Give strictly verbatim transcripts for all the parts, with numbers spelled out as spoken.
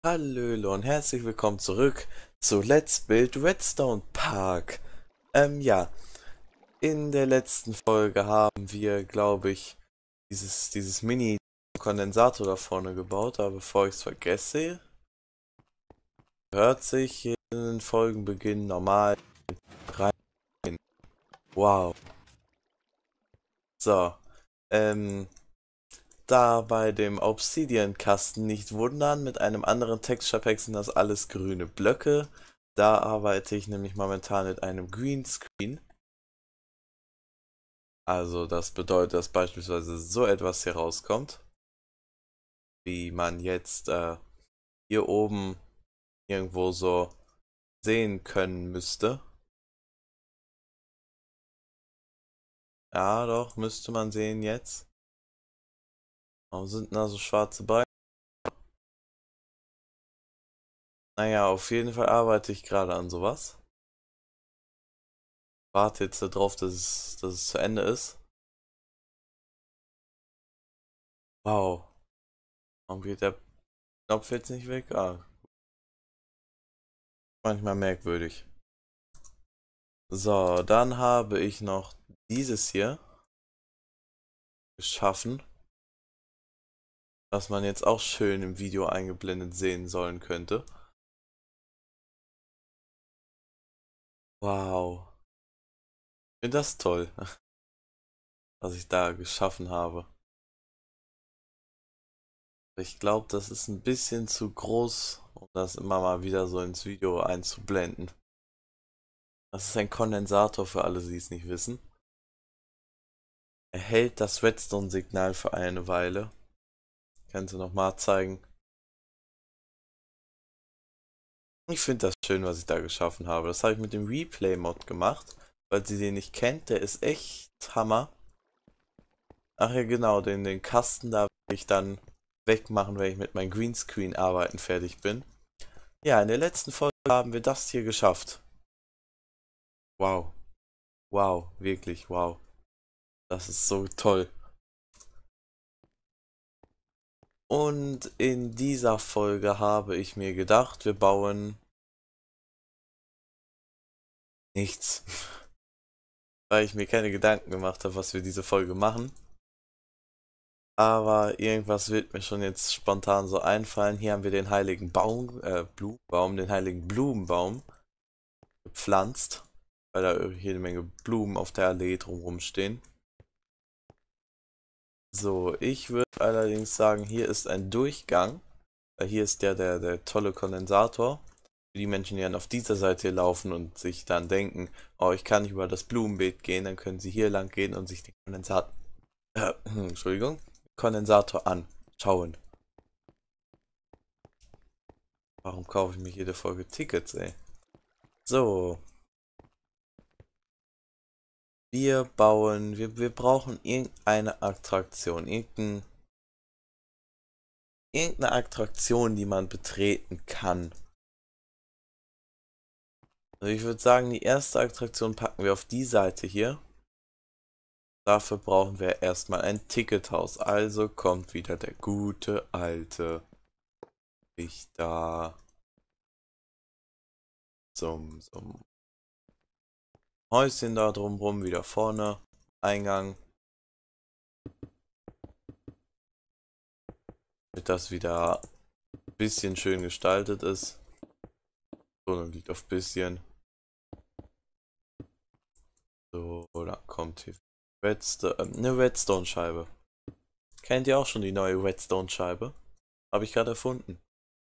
Hallöle und herzlich willkommen zurück zu Let's Build Redstone Park. Ähm, ja, in der letzten Folge haben wir, glaube ich, dieses, dieses Mini-Kondensator da vorne gebaut, aber bevor ich es vergesse, hört sich in den Folgenbeginn normal rein. Wow. So, ähm, da bei dem Obsidian-Kasten nicht wundern, mit einem anderen Texture Pack sind das alles grüne Blöcke. Da arbeite ich nämlich momentan mit einem Greenscreen. Also das bedeutet, dass beispielsweise so etwas hier rauskommt, wie man jetzt äh, hier oben irgendwo so sehen können müsste. Ja, doch, müsste man sehen jetzt. Warum sind denn da so schwarze Balken? Naja, auf jeden Fall arbeite ich gerade an sowas. Warte jetzt darauf, dass es, dass es zu Ende ist. Wow. Warum geht der Knopf jetzt nicht weg? Ah, manchmal merkwürdig. So, dann habe ich noch dieses hier geschaffen, was man jetzt auch schön im Video eingeblendet sehen sollen könnte. Wow. Ich finde das toll, was ich da geschaffen habe. Ich glaube, das ist ein bisschen zu groß, um das immer mal wieder so ins Video einzublenden. Das ist ein Kondensator für alle, die es nicht wissen. Er hält das Redstone-Signal für eine Weile. Kannst du nochmal zeigen. Ich finde das schön, was ich da geschaffen habe. Das habe ich mit dem Replay-Mod gemacht. Falls ihr den nicht kennt, der ist echt Hammer. Ach ja, genau, den, den Kasten da werde ich dann wegmachen, wenn ich mit meinem Greenscreen arbeiten fertig bin. Ja, in der letzten Folge haben wir das hier geschafft. Wow. Wow, wirklich, wow. Das ist so toll. Und in dieser Folge habe ich mir gedacht, wir bauen nichts. Weil ich mir keine Gedanken gemacht habe, was wir diese Folge machen. Aber irgendwas wird mir schon jetzt spontan so einfallen. Hier haben wir den heiligen Baum, äh, Blumenbaum, den heiligen Blumenbaum gepflanzt. Weil da jede Menge Blumen auf der Allee drumherum stehen. So, ich würde allerdings sagen, hier ist ein Durchgang. Weil hier ist der, der, der tolle Kondensator. Für die Menschen, die dann auf dieser Seite hier laufen und sich dann denken, oh, ich kann nicht über das Blumenbeet gehen, dann können sie hier lang gehen und sich den Kondensator, äh, Entschuldigung, Kondensator anschauen. Warum kaufe ich mich jede Folge Tickets, ey? So. Wir bauen, wir, wir brauchen irgendeine Attraktion, irgendein, irgendeine Attraktion, die man betreten kann. Also ich würde sagen, die erste Attraktion packen wir auf die Seite hier. Dafür brauchen wir erstmal ein Tickethaus. Also kommt wieder der gute alte Richter zum, zum Häuschen da drumrum, wieder vorne, Eingang. Damit das wieder ein bisschen schön gestaltet ist. So, dann liegt auf bisschen. So, da kommt hier Redstone, äh, eine Redstone-Scheibe. Kennt ihr auch schon die neue Redstone-Scheibe? Habe ich gerade erfunden.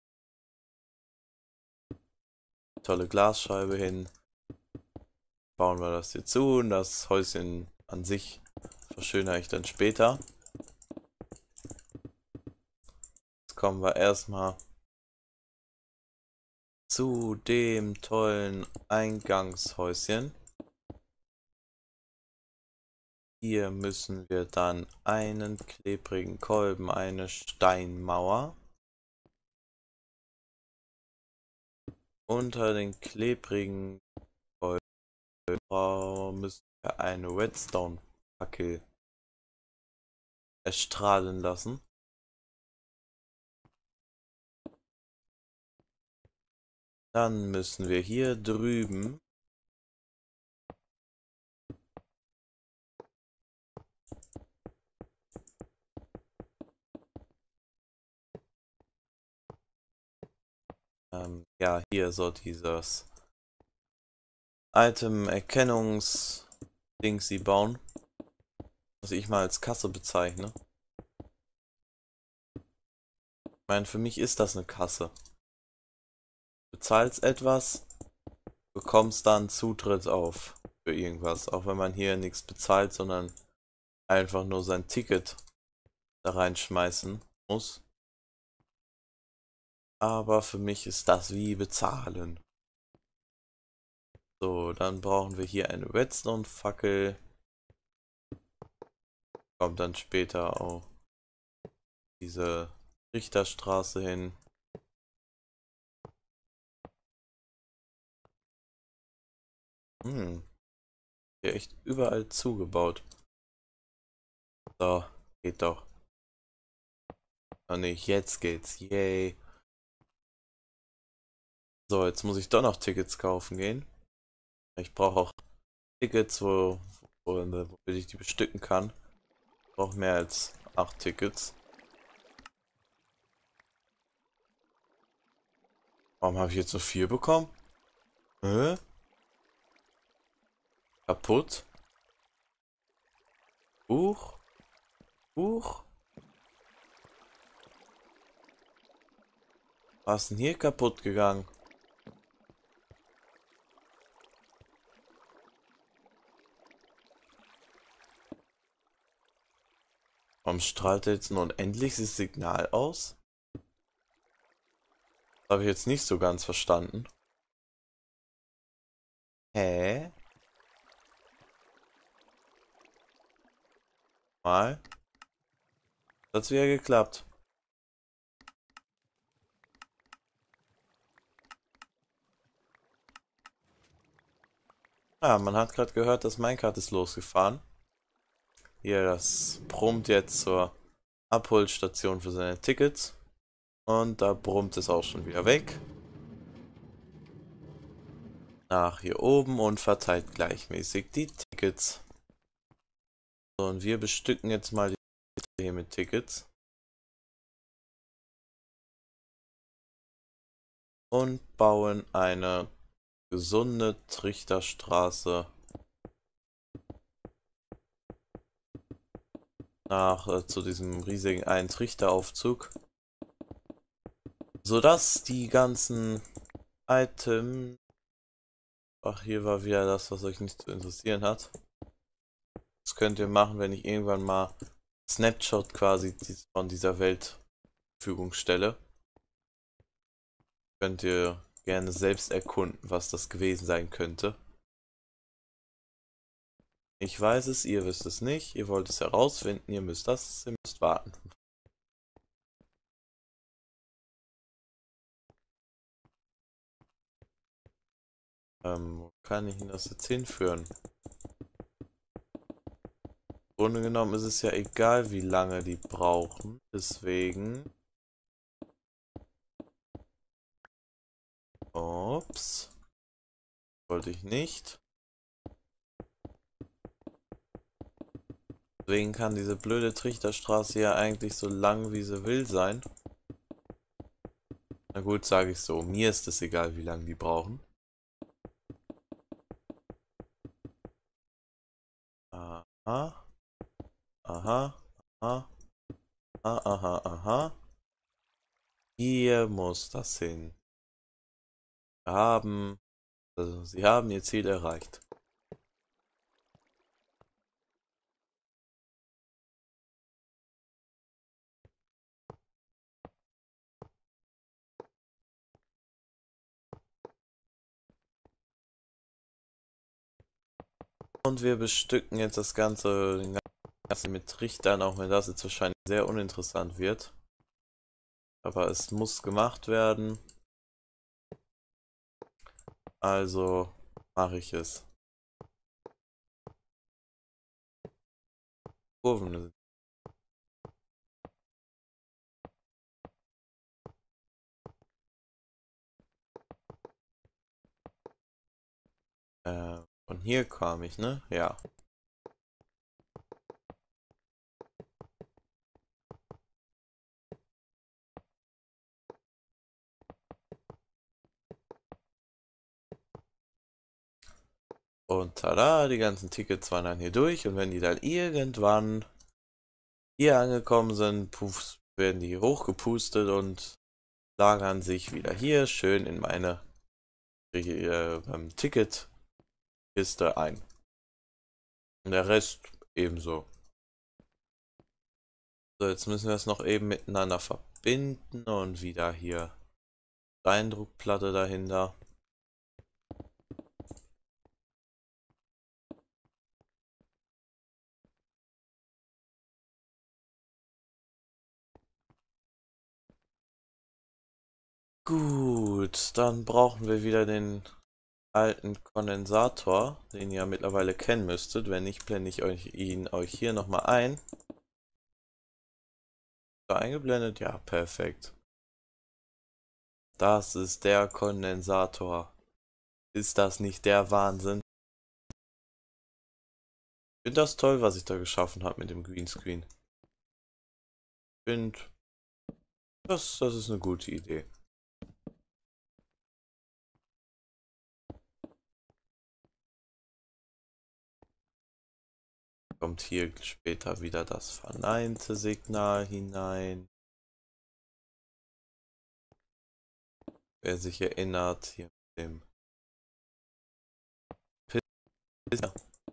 Tolle Glasscheibe hin. Bauen wir das hier zu und das Häuschen an sich verschönere ich dann später. Jetzt kommen wir erstmal zu dem tollen Eingangshäuschen. Hier müssen wir dann einen klebrigen Kolben, eine Steinmauer. Unter den klebrigen Kolben müssen wir eine Redstone-Fackel erstrahlen lassen. Dann müssen wir hier drüben ähm, ja, hier so dieses Item-Erkennungs-Dings sie bauen, was ich mal als Kasse bezeichne. Ich meine, für mich ist das eine Kasse. Du bezahlst etwas, bekommst dann Zutritt auf für irgendwas, auch wenn man hier nichts bezahlt, sondern einfach nur sein Ticket da reinschmeißen muss. Aber für mich ist das wie bezahlen. So, dann brauchen wir hier eine Redstone-Fackel. Kommt dann später auch diese Richterstraße hin. Hm, hier echt überall zugebaut. So, geht doch. Oh ne, jetzt geht's. Yay. So, jetzt muss ich doch noch Tickets kaufen gehen. Ich brauche auch Tickets, wo, wo, womit ich die bestücken kann. Ich brauche mehr als acht Tickets. Warum habe ich jetzt nur vier bekommen? Hä? Kaputt? Huch? Huch? Was ist denn hier kaputt gegangen? Warum strahlt er jetzt ein unendliches Signal aus? Das habe ich jetzt nicht so ganz verstanden. Hä? Mal. Das hat wieder geklappt. Ja, man hat gerade gehört, das Minecart ist losgefahren. Hier, das brummt jetzt zur Abholstation für seine Tickets. Und da brummt es auch schon wieder weg. Nach hier oben und verteilt gleichmäßig die Tickets. So, und wir bestücken jetzt mal die hier mit Tickets. Und bauen eine gesunde Trichterstraße nach äh, zu diesem riesigen einen Trichteraufzug, sodass die ganzen Items, ach, hier war wieder das, was euch nicht zu interessieren hat. Das könnt ihr machen, wenn ich irgendwann mal Snapshot quasi von dieser Welt zur Verfügung stelle. Könnt ihr gerne selbst erkunden, was das gewesen sein könnte. Ich weiß es, ihr wisst es nicht, ihr wollt es herausfinden, ihr müsst das, ihr müsst warten. Ähm, wo kann ich denn das jetzt hinführen? Im Grunde genommen ist es ja egal, wie lange die brauchen, deswegen... Ups. Wollte ich nicht. Deswegen kann diese blöde Trichterstraße ja eigentlich so lang wie sie will sein. Na gut, sage ich so. Mir ist es egal, wie lange die brauchen. Aha. Aha. Aha. Aha. Aha. Hier muss das hin. Wir haben... Also, sie haben ihr Ziel erreicht. Und wir bestücken jetzt das Ganze, den Ganzen mit Trichtern, auch wenn das jetzt wahrscheinlich sehr uninteressant wird. Aber es muss gemacht werden. Also mache ich es. Kurven. Von hier kam ich, ne? Ja. Und tada, die ganzen Tickets waren dann hier durch. Und wenn die dann irgendwann hier angekommen sind, puff, werden die hochgepustet und lagern sich wieder hier schön in meine äh, Ticketkiste ein. Und der Rest ebenso. So, jetzt müssen wir es noch eben miteinander verbinden und wieder hier Steindruckplatte dahinter. Gut, dann brauchen wir wieder den alten Kondensator, den ihr ja mittlerweile kennen müsstet. Wenn nicht, blende ich euch ihn euch hier nochmal ein. Da eingeblendet? Ja, perfekt. Das ist der Kondensator. Ist das nicht der Wahnsinn? Ich finde das toll, was ich da geschaffen habe mit dem Greenscreen. Ich finde, das, das ist eine gute Idee. Kommt hier später wieder das verneinte Signal hinein. Wer sich erinnert, hier mit dem Pisser.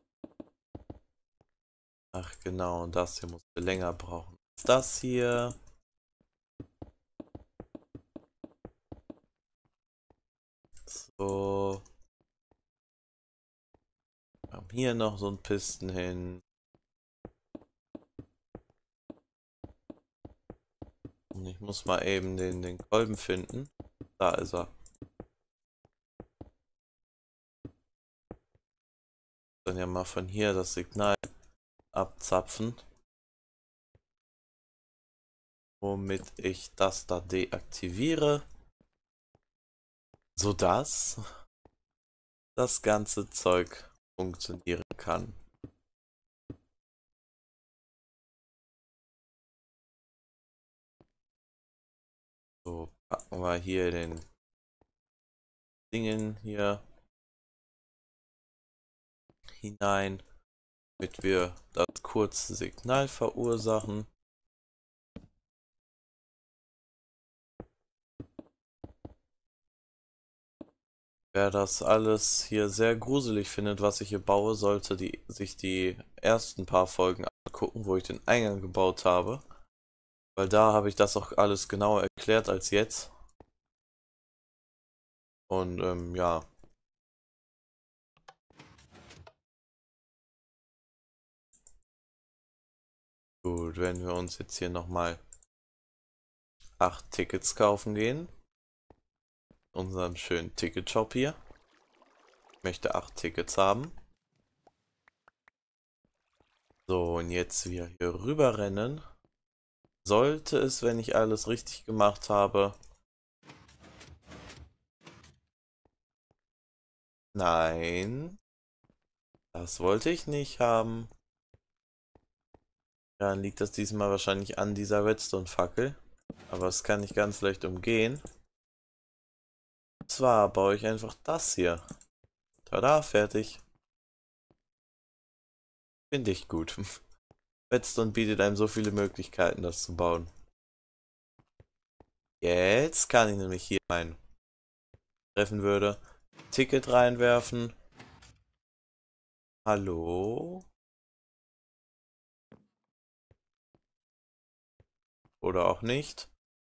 Ach genau, und das hier musste länger brauchen als das hier. So. Wir haben hier noch so ein Pisten hin. Und ich muss mal eben den, den Kolben finden. Da ist er. Dann ja mal von hier das Signal abzapfen. Womit ich das da deaktiviere. Sodass das ganze Zeug funktionieren kann. So, packen wir hier den Dingen hier hinein, damit wir das kurze Signal verursachen. Wer das alles hier sehr gruselig findet, was ich hier baue, sollte die, sich die ersten paar Folgen angucken, wo ich den Eingang gebaut habe. Weil da habe ich das auch alles genauer erklärt als jetzt. Und ähm, ja. Gut, wenn wir uns jetzt hier nochmal acht Tickets kaufen gehen. Unserem schönen Ticketshop hier. Ich möchte acht Tickets haben. So, und jetzt wir hier rüber rennen. Sollte es, wenn ich alles richtig gemacht habe... Nein. Das wollte ich nicht haben. Dann liegt das diesmal wahrscheinlich an dieser Redstone-Fackel. Aber das kann ich ganz leicht umgehen. Und zwar baue ich einfach das hier. Tada, fertig. Finde ich gut. Redstone bietet einem so viele Möglichkeiten, das zu bauen. Jetzt kann ich nämlich hier mein treffen würde. Ticket reinwerfen. Hallo? Oder auch nicht.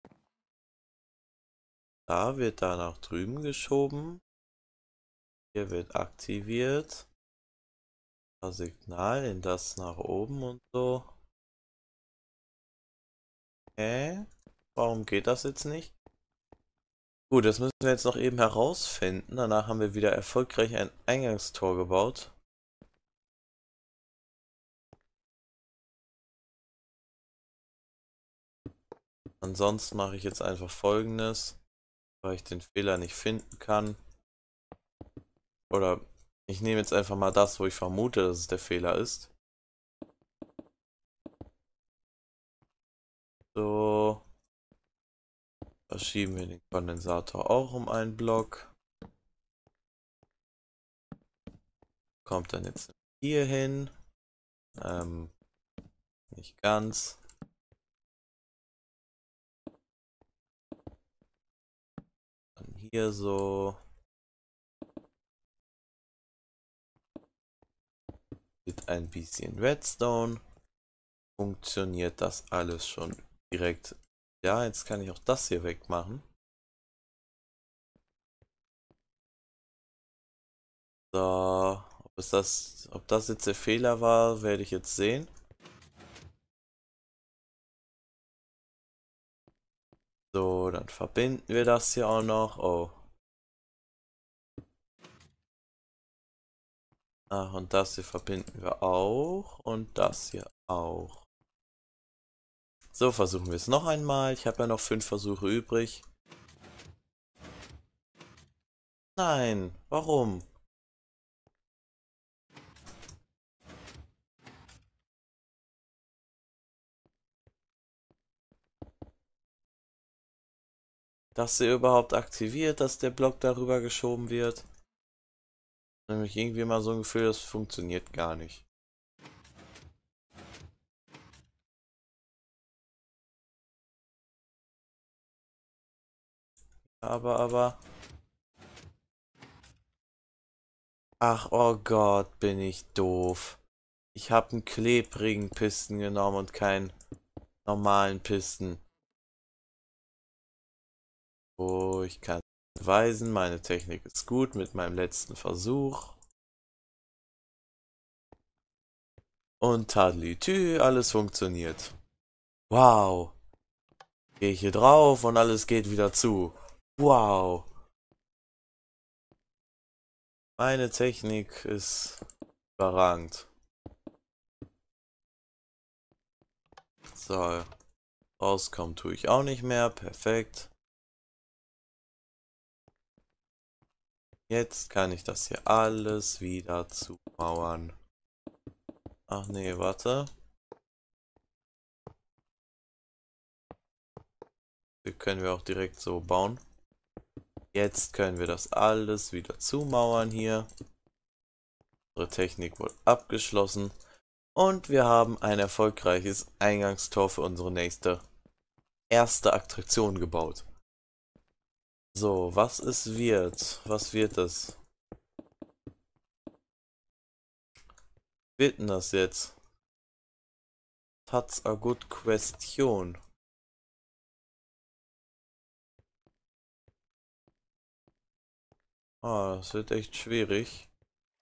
Da wird da nach drüben geschoben. Hier wird aktiviert. Das Signal in das nach oben und so. Hä? Warum geht das jetzt nicht? Gut, das müssen wir jetzt noch eben herausfinden. Danach haben wir wieder erfolgreich ein Eingangstor gebaut. Ansonsten mache ich jetzt einfach Folgendes, weil ich den Fehler nicht finden kann. Oder Ich nehme jetzt einfach mal das, wo ich vermute, dass es der Fehler ist. So. Verschieben wir den Kondensator auch um einen Block. Kommt dann jetzt hier hin. Ähm, nicht ganz. Dann hier so. Mit ein bisschen Redstone. Funktioniert das alles schon direkt. Ja, jetzt kann ich auch das hier wegmachen. So, ob es das, ob das jetzt der Fehler war, werde ich jetzt sehen. So, dann verbinden wir das hier auch noch. Oh. Ach, und das hier verbinden wir auch. Und das hier auch. So, versuchen wir es noch einmal. Ich habe ja noch fünf Versuche übrig. Nein, warum? Dass sie überhaupt aktiviert, dass der Block darüber geschoben wird. Nämlich irgendwie mal so ein Gefühl, das funktioniert gar nicht. Aber, aber... Ach, oh Gott, bin ich doof. Ich habe einen klebrigen Pisten genommen und keinen normalen Pisten. Oh, ich kann beweisen, meine Technik ist gut mit meinem letzten Versuch. Und Tadlitü, alles funktioniert. Wow. Gehe ich hier drauf und alles geht wieder zu. Wow. Meine Technik ist überragend. So. Rauskommen tue ich auch nicht mehr. Perfekt. Jetzt kann ich das hier alles wieder zumauern. Ach nee, warte. Hier können wir auch direkt so bauen. Jetzt können wir das alles wieder zumauern hier. Unsere Technik wurde abgeschlossen. Und wir haben ein erfolgreiches Eingangstor für unsere nächste erste Attraktion gebaut. So, was es wird? Was wird es? Wird denn das jetzt? That's a good question. Ah, das wird echt schwierig.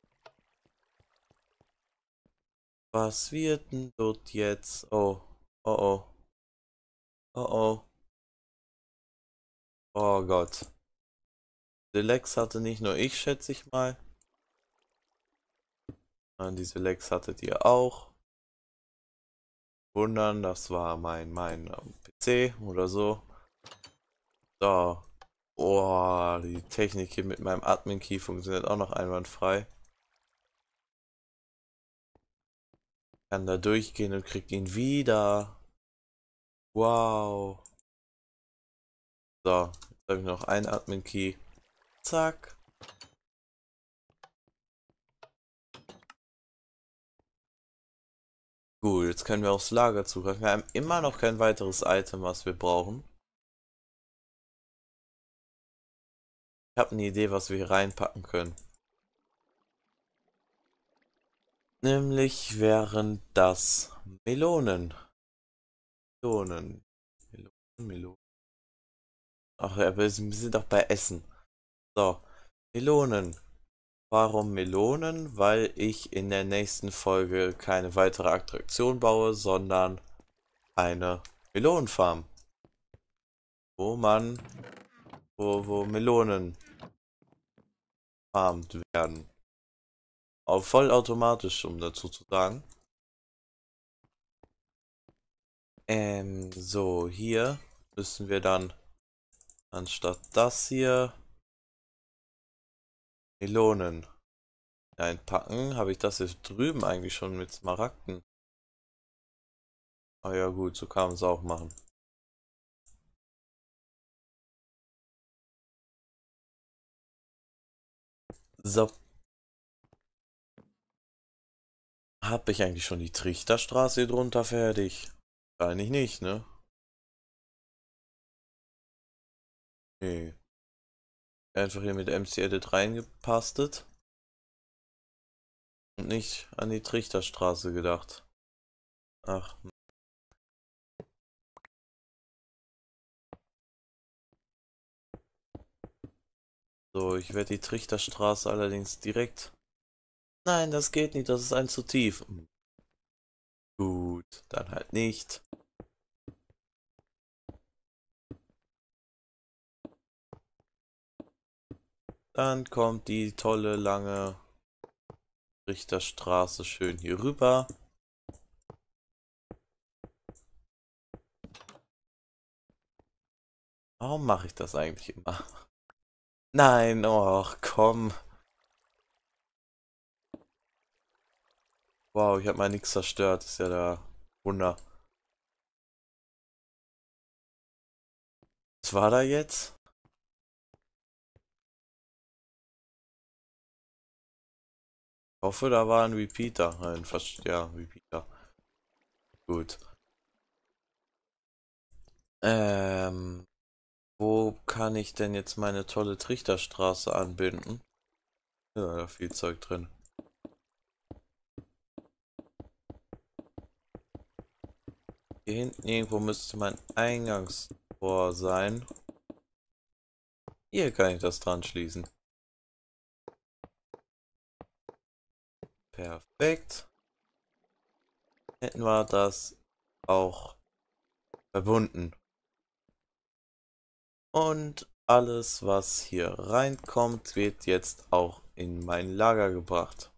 Was wird denn dort jetzt? Oh, oh, oh. Oh, oh. Oh Gott. Diese Lex hatte nicht nur ich, schätze ich mal. Nein, diese Lex hattet ihr auch. Wundern, das war mein, mein ähm, P C oder so. So. Oh, die Technik hier mit meinem Admin-Key funktioniert auch noch einwandfrei. Kann da durchgehen und kriegt ihn wieder. Wow. So, jetzt habe ich noch einen Admin-Key. Zack. Gut, jetzt können wir aufs Lager zugreifen. Wir haben immer noch kein weiteres Item, was wir brauchen. Ich habe eine Idee, was wir hier reinpacken können. Nämlich wären das Melonen. Melonen. Melonen, Melonen. Ach ja, wir sind wir sind doch bei Essen. So, Melonen. Warum Melonen? Weil ich in der nächsten Folge keine weitere Attraktion baue, sondern eine Melonenfarm. Wo man, wo, wo Melonen farmt werden. Auch vollautomatisch, um dazu zu sagen. Ähm, so, hier müssen wir dann anstatt das hier Melonen einpacken. Habe ich das jetzt drüben eigentlich schon mit Smaragden? Ah ja gut, so kann man es auch machen. So. Habe ich eigentlich schon die Trichterstraße hier drunter fertig? Wahrscheinlich nicht, ne? Nee. Einfach hier mit M C Edit reingepastet. Und nicht an die Trichterstraße gedacht. Ach. So, ich werde die Trichterstraße allerdings direkt... Nein, das geht nicht, das ist ein zu tief. Gut, dann halt nicht. Dann kommt die tolle, lange Trichterstraße schön hier rüber. Warum mache ich das eigentlich immer? Nein, och, komm. Wow, ich habe mal nichts zerstört. Ist ja der Wunder. Was war da jetzt? Ich hoffe, da war ein Repeater. Nein, fast, ja, Repeater. Gut. Ähm, wo kann ich denn jetzt meine tolle Trichterstraße anbinden? Ja, da ist viel Zeug drin. Hier hinten irgendwo müsste mein Eingangstor sein. Hier kann ich das dran schließen. Perfekt. Hätten wir das auch verbunden. Und alles, was hier reinkommt, wird jetzt auch in mein Lager gebracht.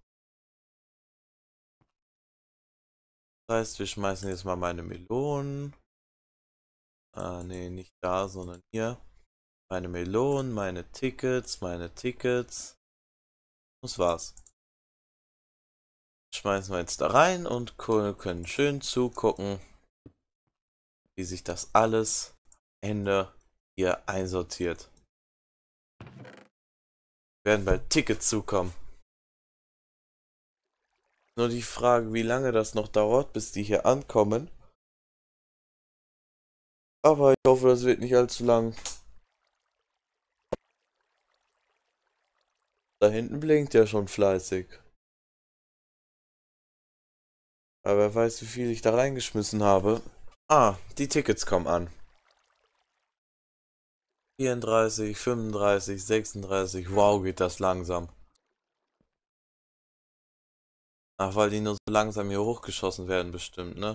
Das heißt, wir schmeißen jetzt mal meine Melonen. Ah, nee, nicht da, sondern hier. Meine Melonen, meine Tickets, meine Tickets. Das war's. Schmeißen wir jetzt da rein und können schön zugucken, wie sich das alles am Ende hier einsortiert. Werden bald Tickets zukommen. Nur die Frage, wie lange das noch dauert, bis die hier ankommen. Aber ich hoffe, das wird nicht allzu lang. Da hinten blinkt ja schon fleißig. Aber wer weiß, wie viel ich da reingeschmissen habe. Ah, die Tickets kommen an. vierunddreißig, fünfunddreißig, sechsunddreißig. Wow, geht das langsam. Ach, weil die nur so langsam hier hochgeschossen werden bestimmt, ne?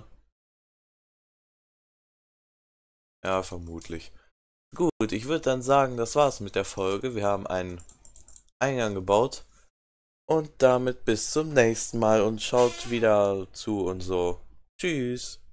Ja, vermutlich. Gut, ich würde dann sagen, das war's mit der Folge. Wir haben einen Eingang gebaut. Und damit bis zum nächsten Mal und schaut wieder zu und so. Tschüss.